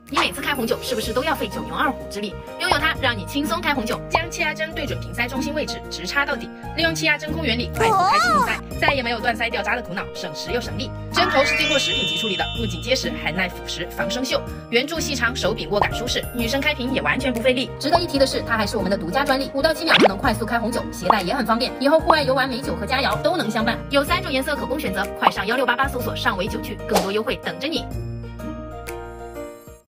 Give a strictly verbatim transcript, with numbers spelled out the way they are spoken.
你每次开红酒是不是都要费九牛二虎之力？拥有它，让你轻松开红酒。将气压针对准瓶塞中心位置，直插到底，利用气压真空原理快速开启瓶塞，再也没有断塞掉渣的苦恼，省时又省力。针头是经过食品级处理的，不仅结实，还耐腐蚀、防生锈。圆柱细长，手柄握感舒适，女生开瓶也完全不费力。值得一提的是，它还是我们的独家专利，五到七秒就能快速开红酒，携带也很方便，以后户外游玩美酒和佳肴都能相伴。有三种颜色可供选择，快上幺六八八搜索上尾酒具，更多优惠等着你。